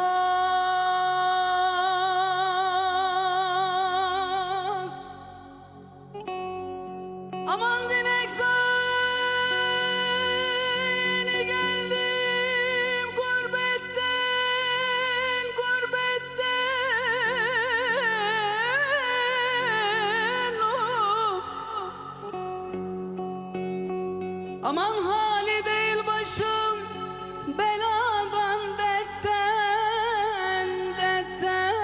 Aman dilekten geldim gurbetten, gurbetten, of. Aman hali değil başım beladan, dertten, dertten.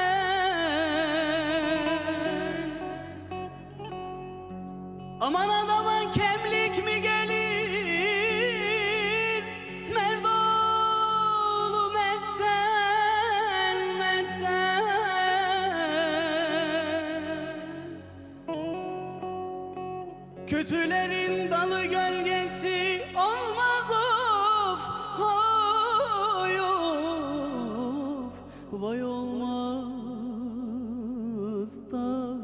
Aman adama kemlik mi gelir, merdolu mertten, mertten. Kötülerin dalı gölgesi olmaz, of, oy, of, vay olmaz da.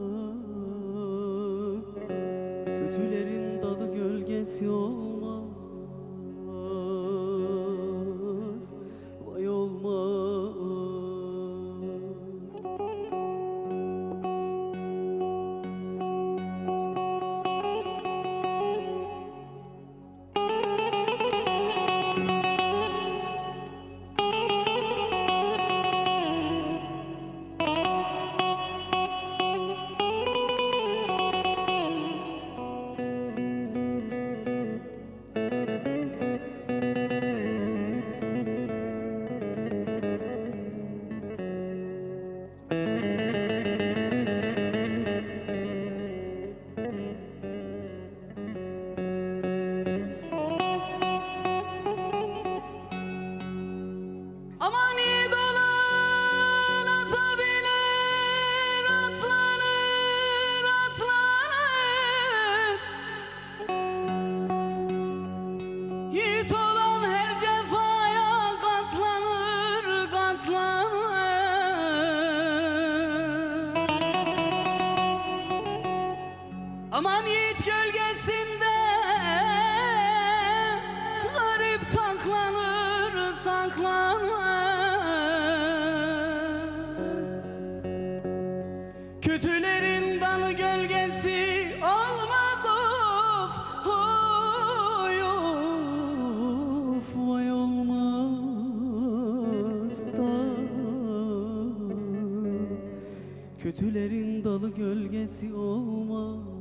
Kötülerin dalı gölgesi olmaz, vay olmaz. Aman yiğit olan atabilir, atlanır, atlanır. Yiğit olan her cefaya katlanır, katlanır. Aman yiğit gölgesinde garip saklanır, saklanır. Kötülerin dalı gölgesi olmaz, of, oy, of, vay olmaz da. Kötülerin dalı gölgesi olmaz.